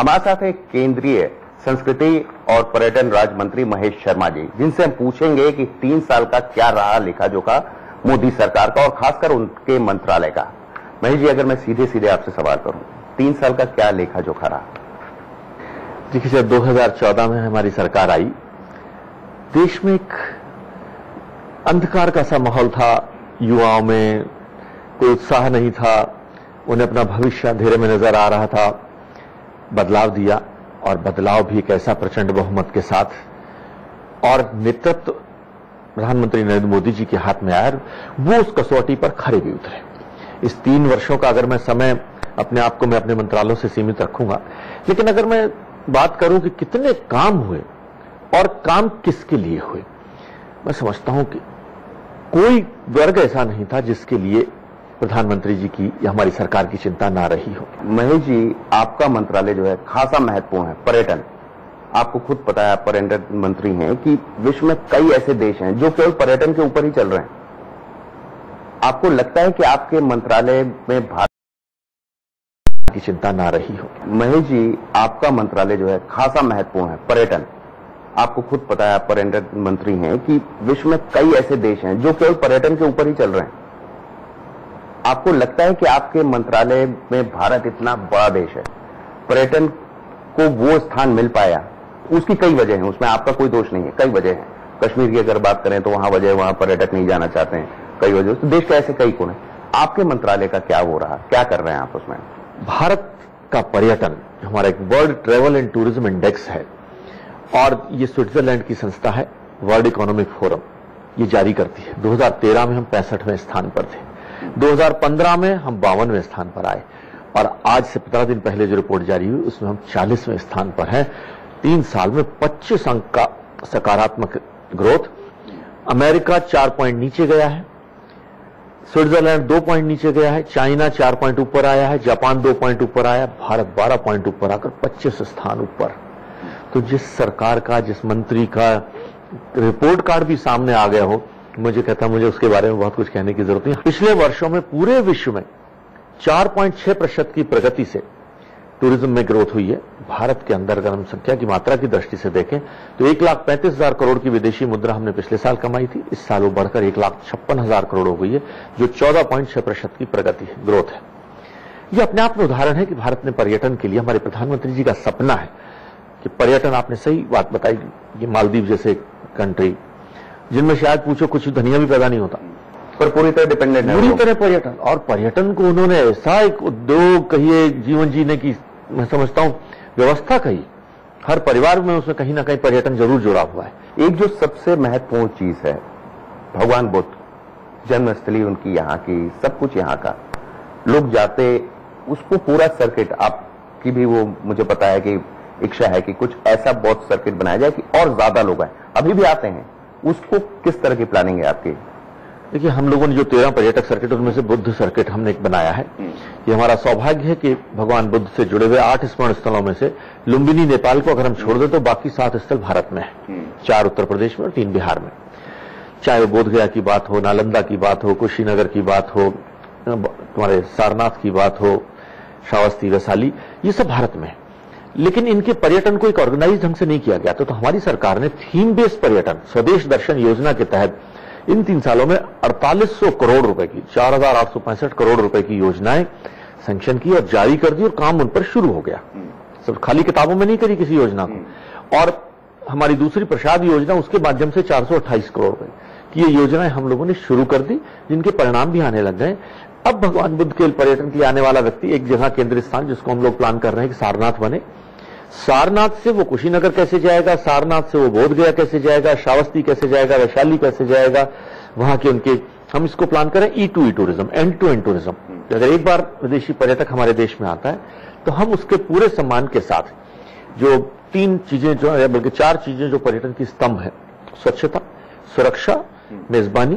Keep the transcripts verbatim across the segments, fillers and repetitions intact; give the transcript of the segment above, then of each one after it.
हमारे साथ है केंद्रीय संस्कृति और पर्यटन राज्य मंत्री महेश शर्मा जी, जिनसे हम पूछेंगे कि तीन साल का क्या रहा लेखा जोखा मोदी सरकार का और खासकर उनके मंत्रालय का। महेश जी, अगर मैं सीधे सीधे आपसे सवाल करूं, तीन साल का क्या लेखा जोखा रहा? देखिए, जब दो हज़ार चौदह में हमारी सरकार आई, देश में एक अंधकार का सा माहौल था, युवाओं में कोई उत्साह नहीं था, उन्हें अपना भविष्य अंधेरे में नजर आ रहा था। बदलाव दिया और बदलाव भी एक ऐसा प्रचंड बहुमत के साथ और नेतृत्व प्रधानमंत्री नरेंद्र मोदी जी के हाथ में आया, वो उस कसौटी पर खरे भी उतरे। इस तीन वर्षों का अगर मैं समय अपने आप को मैं अपने मंत्रालयों से सीमित रखूंगा, लेकिन अगर मैं बात करूं कि कितने काम हुए और काम किसके लिए हुए, मैं समझता हूं कि कोई वर्ग ऐसा नहीं था जिसके लिए प्रधानमंत्री जी की या हमारी सरकार की चिंता ना रही हो। महेश जी, आपका मंत्रालय जो है खासा महत्वपूर्ण है, पर्यटन। आपको खुद पता है, आप पर्यटन मंत्री हैं, कि विश्व में कई ऐसे देश हैं जो केवल पर्यटन के ऊपर ही चल रहे हैं। आपको लगता है कि आपके मंत्रालय में भारत की चिंता ना रही हो? महेश जी, आपका मंत्रालय जो है खासा महत्वपूर्ण है, पर्यटन। आपको खुद पता है, आप पर्यटन मंत्री हैं, कि विश्व में कई ऐसे देश हैं जो केवल पर्यटन के ऊपर ही चल रहे हैं। आपको लगता है कि आपके मंत्रालय में भारत इतना बड़ा देश है, पर्यटन को वो स्थान मिल पाया? उसकी कई वजह हैं, उसमें आपका कोई दोष नहीं है, कई वजह हैं। कश्मीर की अगर बात करें तो वहां वजह, वहां पर्यटक नहीं जाना चाहते हैं, कई वजह। तो देश के ऐसे कई कोण हैं। आपके मंत्रालय का क्या हो रहा, क्या कर रहे हैं आप उसमें? भारत का पर्यटन हमारा एक world travel and tourism index है और ये स्विट्जरलैंड की संस्था है, वर्ल्ड इकोनॉमिक फोरम, ये जारी करती है। दो हज़ार तेरह में हम पैंसठवें स्थान पर थे, दो हज़ार पंद्रह में हम बावनवें स्थान पर आए और आज से पंद्रह दिन पहले जो रिपोर्ट जारी हुई उसमें हम चालीसवें स्थान पर हैं। तीन साल में पच्चीस अंक का सकारात्मक ग्रोथ। अमेरिका चार पॉइंट नीचे गया है, स्विट्जरलैंड दो पॉइंट नीचे गया है, चाइना चार पॉइंट ऊपर आया है, जापान दो पॉइंट ऊपर आया, भारत बारह पॉइंट ऊपर आकर पच्चीस स्थान ऊपर। तो जिस सरकार का, जिस मंत्री का रिपोर्ट कार्ड भी सामने आ गया हो, मुझे कहता मुझे उसके बारे में बहुत कुछ कहने की जरूरत नहीं। पिछले वर्षों में पूरे विश्व में चार पॉइंट छह प्रतिशत की प्रगति से टूरिज्म में ग्रोथ हुई है। भारत के अंदर अगर हम संख्या की मात्रा की दृष्टि से देखें तो एक लाख पैंतीस हजार करोड़ की विदेशी मुद्रा हमने पिछले साल कमाई थी, इस साल वो बढ़कर एक लाख छप्पन हजार करोड़ हो गई है, जो चौदह पॉइंट छह प्रतिशत की प्रगति है, ग्रोथ है। यह अपने आप में उदाहरण है कि भारत ने पर्यटन के लिए, हमारे प्रधानमंत्री जी का सपना है कि पर्यटन, आपने सही बात बताई, ये मालदीव जैसे कंट्री जिनमें शायद पूछो कुछ धनिया भी पैदा नहीं होता, पर पूरी तरह डिपेंडेंट है, पूरी तरह पर्यटन। और पर्यटन को उन्होंने ऐसा एक उद्योग कहिए, जीवन जीने की मैं समझता हूं व्यवस्था कही, हर परिवार में उसमें कहीं ना कहीं पर्यटन जरूर जुड़ा हुआ है। एक जो सबसे महत्वपूर्ण चीज है, भगवान बुद्ध, जन्मस्थली उनकी, यहाँ की सब कुछ यहाँ का, लोग जाते, उसको पूरा सर्किट, आपकी भी वो मुझे पता है कि इच्छा है कि कुछ ऐसा बहुत सर्किट बनाया जाए कि और ज्यादा लोग आए, अभी भी आते हैं, उसको किस तरह की प्लानिंग है आपकी? देखिए, हम लोगों ने जो तेरह पर्यटक सर्किट, उनमें से बुद्ध सर्किट हमने एक बनाया है। ये हमारा सौभाग्य है कि भगवान बुद्ध से जुड़े हुए आठ स्मरण स्थलों में से लुम्बिनी नेपाल को अगर हम छोड़ दें तो बाकी सात स्थल भारत में है, चार उत्तर प्रदेश में और तीन बिहार में। चाहे वो बोधगया की बात हो, नालंदा की बात हो, कुशीनगर की बात हो, तुम्हारे सारनाथ की बात हो, श्रावस्ती, वैशाली, ये सब भारत में है। लेकिन इनके पर्यटन को एक ऑर्गेनाइज ढंग से नहीं किया गया, तो, तो हमारी सरकार ने थीम बेस्ड पर्यटन, स्वदेश दर्शन योजना के तहत इन तीन सालों में अड़तालीस सौ करोड़ रुपए की, चार हजार आठ सौ पैंसठ करोड़ रुपए की योजनाएं सैंक्शन की और जारी कर दी और काम उन पर शुरू हो गया। सब खाली किताबों में नहीं करी किसी योजना को। और हमारी दूसरी प्रसाद योजना, उसके माध्यम से चार सौ अट्ठाईस करोड़ रुपए की ये योजनाएं हम लोगों ने शुरू कर दी, जिनके परिणाम भी आने लग गए। अब भगवान बुद्ध के पर्यटन के लिए आने वाला व्यक्ति, एक जगह केंद्रीय स्थान जिसको हम लोग प्लान कर रहे हैं कि सारनाथ बने, सारनाथ से वो कुशीनगर कैसे जाएगा, सारनाथ से वो बोधगया कैसे जाएगा, श्रावस्ती कैसे जाएगा, वैशाली कैसे जाएगा, वहां के उनके, हम इसको प्लान करें E to E tourism, end to end tourism. अगर एक बार विदेशी पर्यटक हमारे देश में आता है तो हम उसके पूरे सम्मान के साथ जो तीन चीजें, जो है बल्कि चार चीजें जो पर्यटन की स्तंभ है, स्वच्छता, सुरक्षा, मेजबानी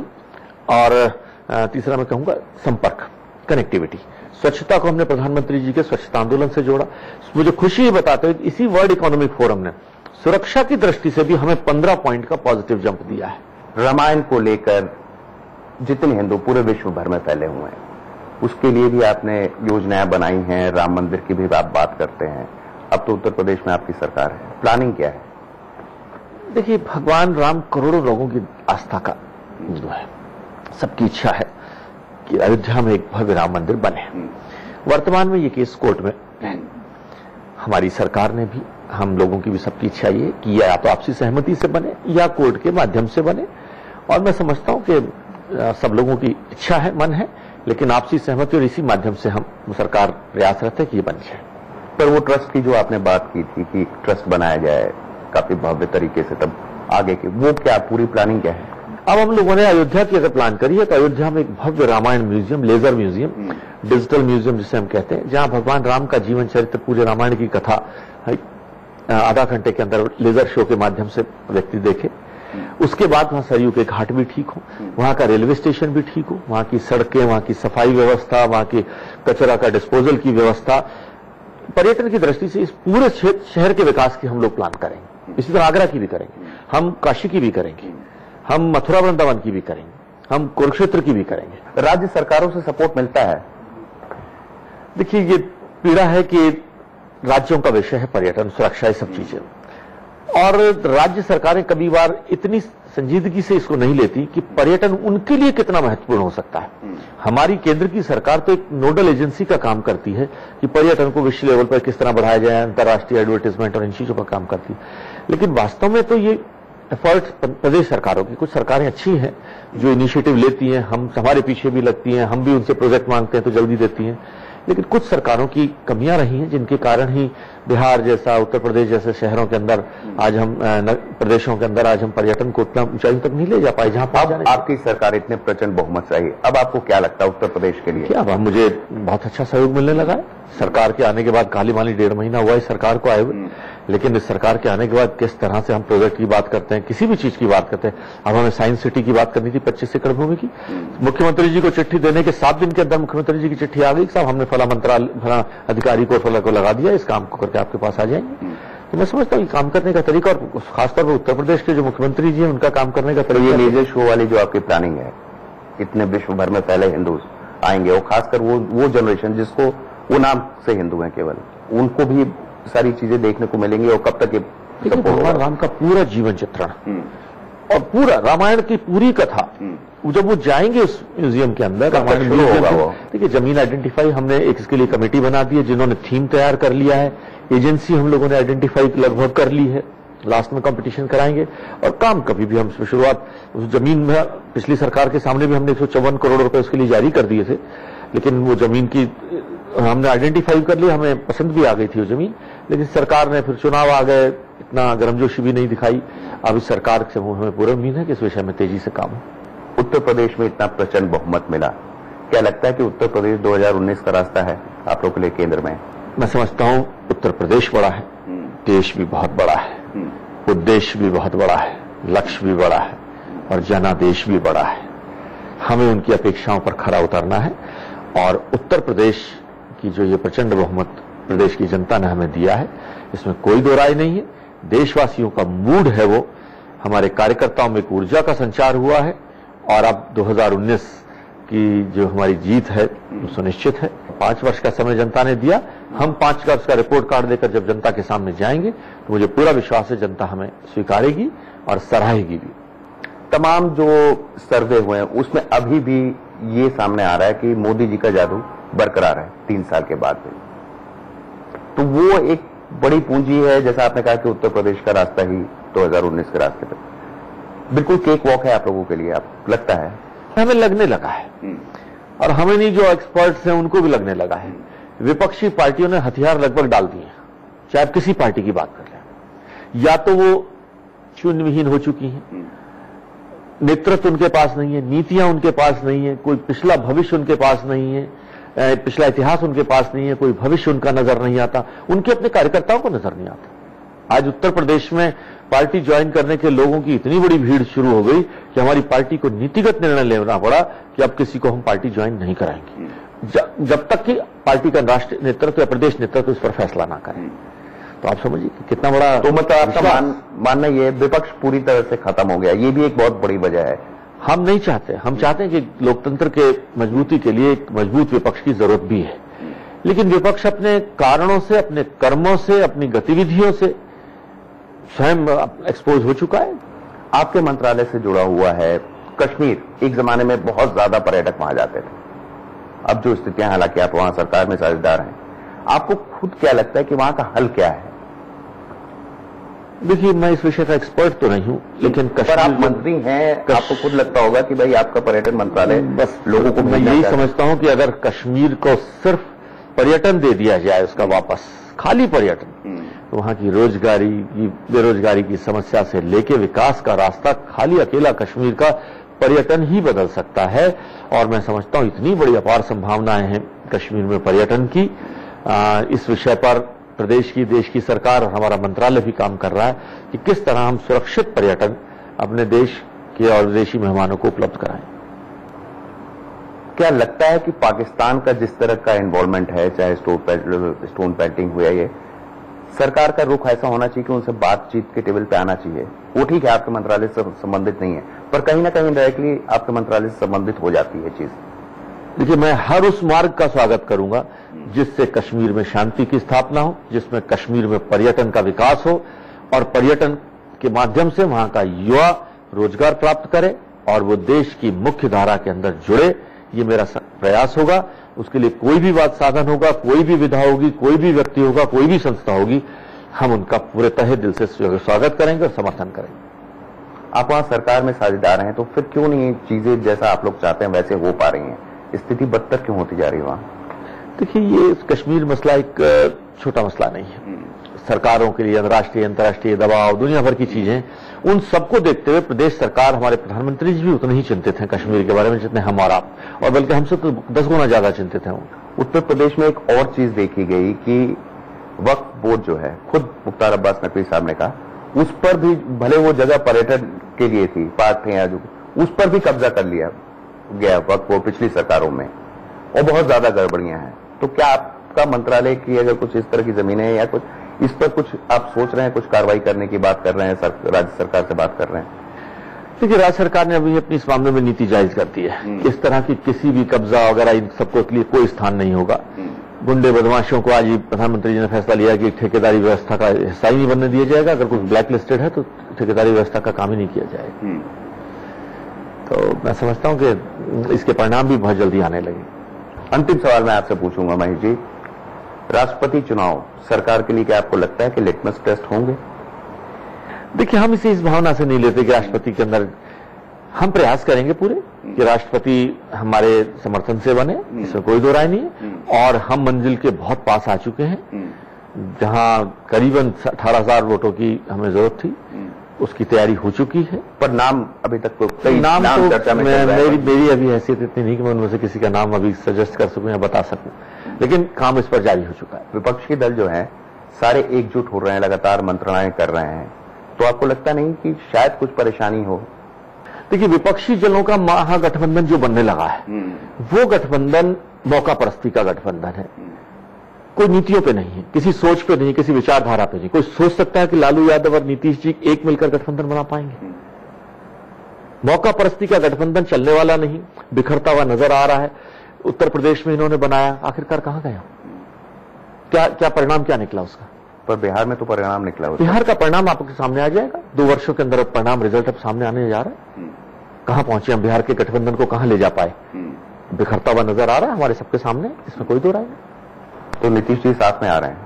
और तीसरा मैं कहूंगा संपर्क, कनेक्टिविटी। स्वच्छता को हमने प्रधानमंत्री जी के स्वच्छता आंदोलन से जोड़ा। मुझे खुशी बताते हुए इसी वर्ल्ड इकोनॉमिक फोरम ने सुरक्षा की दृष्टि से भी हमें पंद्रह पॉइंट का पॉजिटिव जंप दिया है। रामायण को लेकर जितने हिंदू पूरे विश्व भर में फैले हुए हैं, उसके लिए भी आपने योजनाएं बनाई हैं, राम मंदिर की भी आप बात करते हैं, अब तो उत्तर प्रदेश में आपकी सरकार है, प्लानिंग क्या है? देखिए, भगवान राम करोड़ों लोगों की आस्था का जो है, सबकी इच्छा है कि अयोध्या में एक भव्य राम मंदिर बने। वर्तमान में ये केस कोर्ट में है। हमारी सरकार ने भी, हम लोगों की भी सबकी इच्छा ये कि या तो आपसी सहमति से बने या कोर्ट के माध्यम से बने, और मैं समझता हूं कि सब लोगों की इच्छा है, मन है, लेकिन आपसी सहमति और इसी माध्यम से हम सरकार प्रयासरत है कि ये बन जाए। पर वो ट्रस्ट की जो आपने बात की थी कि ट्रस्ट बनाया जाए काफी भव्य तरीके से, तब आगे की वो क्या पूरी प्लानिंग क्या है? अब हम लोगों ने अयोध्या की अगर प्लान करी है तो अयोध्या में एक भव्य Ramayana museum, laser museum, digital museum जिसे हम कहते हैं, जहां भगवान राम का जीवन चरित्र, पूरे रामायण की कथा आधा घंटे के अंदर लेजर शो के माध्यम से व्यक्ति देखे। उसके बाद वहां सरयू के घाट भी ठीक हो, वहां का रेलवे स्टेशन भी ठीक हो, वहां की सड़कें, वहां की सफाई व्यवस्था, वहां की कचरा का डिस्पोजल की व्यवस्था, पर्यटन की दृष्टि से इस पूरे शहर के विकास की हम लोग प्लान करेंगे। इसी तरह आगरा की भी करेंगे, हम काशी की भी करेंगे, हम मथुरा वृंदावन की भी करेंगे, हम कुरुक्षेत्र की भी करेंगे। राज्य सरकारों से सपोर्ट मिलता है? देखिए, ये पीड़ा है कि राज्यों का विषय है पर्यटन, सुरक्षा, ये सब चीजें, और राज्य सरकारें कभी बार इतनी संजीदगी से इसको नहीं लेती कि पर्यटन उनके लिए कितना महत्वपूर्ण हो सकता है। हमारी केंद्र की सरकार तो एक नोडल एजेंसी का काम करती है कि पर्यटन को विश्व लेवल पर किस तरह बढ़ाया जाए, अंतर्राष्ट्रीय एडवर्टाइजमेंट और इन चीजों पर काम करती है, लेकिन वास्तव में तो ये एफर्ट्स प्रदेश सरकारों की, कुछ सरकारें अच्छी हैं जो इनिशिएटिव लेती हैं, हम हमारे पीछे भी लगती हैं, हम भी उनसे प्रोजेक्ट मांगते हैं तो जल्दी देती हैं, लेकिन कुछ सरकारों की कमियां रही हैं जिनके कारण ही बिहार जैसा, उत्तर प्रदेश जैसे शहरों के अंदर आज हम, प्रदेशों के अंदर आज हम पर्यटन को उतना ऊंचाई तक नहीं ले जा पाए जहां आप, आपकी सरकार इतने प्रचंड बहुमत से आई, अब आपको क्या लगता है उत्तर प्रदेश के लिए? क्या अब मुझे बहुत अच्छा सहयोग मिलने लगा है। सरकार के आने के बाद काली माली डेढ़ महीना हुआ है सरकार को आए हुए, लेकिन इस सरकार के आने के बाद किस तरह से हम प्रोजेक्ट की बात करते हैं, किसी भी चीज की बात करते हैं। अब हमें साइंस सिटी की बात करनी थी, पच्चीस एकड़ भूमि की, मुख्यमंत्री जी को चिट्ठी देने के सात दिन के अंदर मुख्यमंत्री जी की चिट्ठी आ गई, साहब हमने फला मंत्रालय, फला अधिकारी को, फला को लगा दिया, इस काम को करके आपके पास आ जाएंगे। तो मैं समझता हूँ काम करने का तरीका, और खासतौर पर उत्तर प्रदेश के जो मुख्यमंत्री जी हैं उनका काम करने का तरीका। ये लेजर शो वाली जो आपकी प्लानिंग है, इतने विश्व भर में पहले हिंदू आएंगे, और खासकर वो वो जनरेशन जिसको वो नाम से हिंदू हैं केवल, उनको भी सारी चीजें देखने को मिलेंगी, और कब तक ये भगवान राम का पूरा जीवन चित्रण और पूरा रामायण की पूरी कथा, जब वो जाएंगे उस म्यूजियम के अंदर, रामायण होगा वो। देखिए, जमीन आइडेंटिफाई हमने एक इसके लिए कमेटी बना दी है, जिन्होंने थीम तैयार कर लिया है, एजेंसी हम लोगों ने आइडेंटिफाई लगभग कर ली है, लास्ट में कंपटीशन कराएंगे, और काम कभी भी हम शुरुआत उस जमीन में, पिछली सरकार के सामने भी हमने एक सौ चौवन करोड़ रुपए उसके लिए जारी कर दिए थे, लेकिन वो जमीन की हमने आइडेंटिफाई कर लिया, हमें पसंद भी आ गई थी वो जमीन, लेकिन सरकार ने फिर चुनाव आ गए, इतना गर्मजोशी भी नहीं दिखाई। अब इस सरकार से हमें पूरा उम्मीद है कि इस विषय में तेजी से काम हो। उत्तर प्रदेश में इतना प्रचंड बहुमत मिला, क्या लगता है कि उत्तर प्रदेश दो हज़ार उन्नीस का रास्ता है आप लोग के लिए केंद्र में? मैं समझता हूं उत्तर प्रदेश बड़ा है, देश भी बहुत बड़ा है, उद्देश्य भी बहुत बड़ा है, लक्ष्य भी बड़ा है, और जनादेश भी बड़ा है। हमें उनकी अपेक्षाओं पर खरा उतरना है, और उत्तर प्रदेश की जो ये प्रचंड बहुमत प्रदेश की जनता ने हमें दिया है, इसमें कोई दो राय नहीं है। देशवासियों का मूड है वो, हमारे कार्यकर्ताओं में एक ऊर्जा का संचार हुआ है, और अब दो हज़ार उन्नीस की जो हमारी जीत है वो सुनिश्चित है। पांच वर्ष का समय जनता ने दिया, हम पांच वर्ष का रिपोर्ट कार्ड लेकर जब जनता के सामने जाएंगे तो मुझे पूरा विश्वास है जनता हमें स्वीकारेगी और सराहेगी भी। तमाम जो सर्वे हुए हैं उसमें अभी भी ये सामने आ रहा है कि मोदी जी का जादू बरकरार है तीन साल के बाद भी, तो वो एक बड़ी पूंजी है, जैसा आपने कहा कि उत्तर प्रदेश का रास्ता ही दो हज़ार उन्नीस के रास्ते पर बिल्कुल केक वॉक है आप लोगों के लिए, आप लगता है? हमें लगने लगा है, और हमें नहीं, जो एक्सपर्ट्स हैं उनको भी लगने लगा है। विपक्षी पार्टियों ने हथियार लगभग डाल दिए, चाहे आप किसी पार्टी की बात कर लें, या तो वो शून्यविहीन हो चुकी हैं, नेतृत्व उनके पास नहीं है, नीतियां उनके पास नहीं है, कोई पिछला भविष्य उनके पास नहीं है, पिछला इतिहास उनके पास नहीं है, कोई भविष्य उनका नजर नहीं आता, उनके अपने कार्यकर्ताओं को नजर नहीं आता। आज उत्तर प्रदेश में पार्टी ज्वाइन करने के लोगों की इतनी बड़ी भीड़ शुरू हो गई कि हमारी पार्टी को नीतिगत निर्णय लेना पड़ा कि अब किसी को हम पार्टी ज्वाइन नहीं कराएंगे जब तक कि पार्टी का राष्ट्रीय नेतृत्व या प्रदेश नेतृत्व इस पर फैसला ना करे। तो आप समझिए कितना बड़ा, तो मतलब आपका मान, मानना यह विपक्ष पूरी तरह से खत्म हो गया, ये भी एक बहुत बड़ी वजह है। हम नहीं चाहते, हम चाहते हैं कि लोकतंत्र के मजबूती के लिए एक मजबूत विपक्ष की जरूरत भी है, लेकिन विपक्ष अपने कारणों से, अपने कर्मों से, अपनी गतिविधियों से स्वयं एक्सपोज हो चुका है। आपके मंत्रालय से जुड़ा हुआ है कश्मीर, एक जमाने में बहुत ज्यादा पर्यटक वहां जाते थे। अब जो स्थितियां, हालांकि आप वहां सरकार में साझेदार हैं, आपको खुद क्या लगता है कि वहां का हल क्या है? देखिए, मैं इस विषय का एक्सपर्ट तो नहीं हूं, लेकिन पर आप मंत्री हैं, आपको खुद लगता होगा कि भाई आपका पर्यटन मंत्रालय बस लोगों को, मैं यही समझता हूं कि अगर कश्मीर को सिर्फ पर्यटन दे दिया जाए, उसका वापस खाली पर्यटन, तो वहां की रोजगारी की, बेरोजगारी की समस्या से लेके विकास का रास्ता खाली अकेला कश्मीर का पर्यटन ही बदल सकता है। और मैं समझता हूं इतनी बड़ी अपार संभावनाएं हैं कश्मीर में पर्यटन की। आ, इस विषय पर प्रदेश की, देश की सरकार और हमारा मंत्रालय भी काम कर रहा है कि किस तरह हम सुरक्षित पर्यटन अपने देश के और विदेशी मेहमानों को उपलब्ध कराएं। क्या लगता है कि पाकिस्तान का जिस तरह का इन्वॉल्वमेंट है, चाहे स्टोन पेल्टिंग हुआ, ये सरकार का रुख ऐसा होना चाहिए कि उनसे बातचीत के टेबल पे आना चाहिए? वो ठीक है, आपके मंत्रालय से संबंधित नहीं है, पर कहीं ना कहीं डायरेक्टली आपके मंत्रालय से संबंधित हो जाती है चीज। देखिए, मैं हर उस मार्ग का स्वागत करूंगा जिससे कश्मीर में शांति की स्थापना हो, जिसमें कश्मीर में पर्यटन का विकास हो और पर्यटन के माध्यम से वहां का युवा रोजगार प्राप्त करे और वो देश की मुख्य धारा के अंदर जुड़े। ये मेरा प्रयास होगा। उसके लिए कोई भी बात साधन होगा, कोई भी विधा होगी, कोई भी व्यक्ति होगा, कोई भी संस्था होगी, हम उनका पूरे तहे दिल से स्वागत करेंगे और समर्थन करेंगे। आप वहां सरकार में साझेदार हैं, तो फिर क्यों नहीं चीजें जैसा आप लोग चाहते हैं वैसे हो पा रही हैं? स्थिति बदतर क्यों होती जा रही है वहां? देखिए, ये कश्मीर मसला एक छोटा मसला नहीं है। सरकारों के लिए अंतर्राष्ट्रीय अंतर्राष्ट्रीय दबाव, दुनिया भर की चीजें, उन सबको देखते हुए प्रदेश सरकार, हमारे प्रधानमंत्री जी भी उतने ही चिंतित हैं कश्मीर के बारे में जितने हम और आप, और बल्कि हमसे तो दस गुना ज्यादा चिंतित हैं। उत्तर प्रदेश में एक और चीज देखी गई कि वक्फ बोर्ड जो है, खुद मुख्तार अब्बास नकवी साहब ने कहा, उस पर भी भले वो जगह पर्यटन के लिए थी, पार्क थे या जो, उस पर भी कब्जा कर लिया गया वक्फ बोर्ड पिछली सरकारों में, और बहुत ज्यादा गड़बड़ियां हैं। तो क्या आपका मंत्रालय की अगर कुछ इस तरह की जमीनें हैं या कुछ इस पर कुछ आप सोच रहे हैं, कुछ कार्रवाई करने की बात कर रहे हैं, सर, राज्य सरकार से बात कर रहे हैं? देखिए, राज्य सरकार ने अभी अपनी इस मामले में नीति जायज कर दी है। इस तरह की किसी भी कब्जा वगैरह इन सबको के लिए कोई स्थान नहीं होगा। गुंडे बदमाशों को आज प्रधानमंत्री जी ने फैसला लिया कि ठेकेदारी व्यवस्था का हिस्सा ही नहीं बनने दिया जाएगा। अगर कुछ ब्लैक लिस्टेड है तो ठेकेदारी व्यवस्था का काम ही नहीं किया जाएगा। तो मैं समझता हूं कि इसके परिणाम भी बहुत जल्दी आने लगे। अंतिम सवाल मैं आपसे पूछूंगा महेश जी, राष्ट्रपति चुनाव सरकार के लिए क्या आपको लगता है कि लिटमस टेस्ट होंगे? देखिए, हम इसे इस भावना से नहीं लेते कि राष्ट्रपति के अंदर, हम प्रयास करेंगे पूरे कि राष्ट्रपति हमारे समर्थन से बने, इसमें कोई दो राय नहीं है। और हम मंजिल के बहुत पास आ चुके हैं। जहां करीबन अठारह हजार वोटों की हमें जरूरत थी, उसकी तैयारी हो चुकी है। पर नाम अभी तक तो कई नाम, नाम तो चर्चा में मैं, मेरी मेरी अभी हैसियत इतनी नहीं कि मैं उनमें से किसी का नाम अभी सजेस्ट कर सकूं या बता सकूं, लेकिन काम इस पर जारी हो चुका है। विपक्षी दल जो है सारे एकजुट हो रहे हैं, लगातार मंत्रणाएं कर रहे हैं, तो आपको लगता नहीं कि शायद कुछ परेशानी हो? देखिए, विपक्षी दलों का महागठबंधन जो बनने लगा है, वो गठबंधन मौका परस्ती का गठबंधन है। कोई नीतियों पे नहीं है, किसी सोच पे नहीं, किसी विचारधारा पे नहीं। कोई सोच सकता है कि लालू यादव और नीतीश जी एक मिलकर गठबंधन बना पाएंगे? मौका परस्ती का गठबंधन चलने वाला नहीं, बिखरता हुआ नजर आ रहा है। उत्तर प्रदेश में इन्होंने बनाया, आखिरकार कहां गया? क्या क्या परिणाम क्या निकला उसका? पर बिहार में तो परिणाम निकला। बिहार का परिणाम आपके सामने आ जाएगा। दो वर्षों के अंदर परिणाम, रिजल्ट अब सामने आने जा रहा है। कहां पहुंचे हम? बिहार के गठबंधन को कहां ले जा पाए? बिखरता हुआ नजर आ रहा है हमारे सबके सामने, इसमें कोई दो राय नहीं। तो नीतीश जी साथ में आ रहे हैं।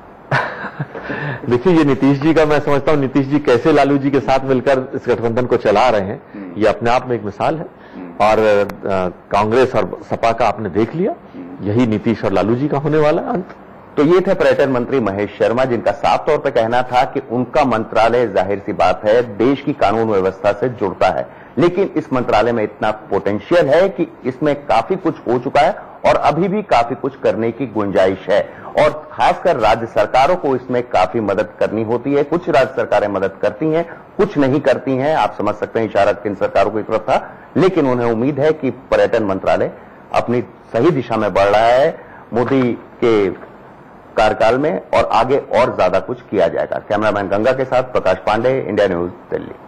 देखिए, ये नीतीश जी का, मैं समझता हूं नीतीश जी कैसे लालू जी के साथ मिलकर इस गठबंधन को चला रहे हैं, ये अपने आप में एक मिसाल है। और कांग्रेस और सपा का आपने देख लिया, यही नीतीश और लालू जी का होने वाला अंत। तो ये थे पर्यटन मंत्री महेश शर्मा, जिनका साफ तौर पर कहना था कि उनका मंत्रालय, जाहिर सी बात है, देश की कानून व्यवस्था से जुड़ता है, लेकिन इस मंत्रालय में इतना पोटेंशियल है कि इसमें काफी कुछ हो चुका है और अभी भी काफी कुछ करने की गुंजाइश है। और खासकर राज्य सरकारों को इसमें काफी मदद करनी होती है। कुछ राज्य सरकारें मदद करती हैं, कुछ नहीं करती हैं। आप समझ सकते हैं इशारा किन सरकारों की तरफ था, लेकिन उन्हें उम्मीद है कि पर्यटन मंत्रालय अपनी सही दिशा में बढ़ रहा है मोदी के कार्यकाल में, और आगे और ज्यादा कुछ किया जाएगा। कैमरामैन गंगा के साथ प्रकाश पांडे, इंडिया न्यूज, दिल्ली।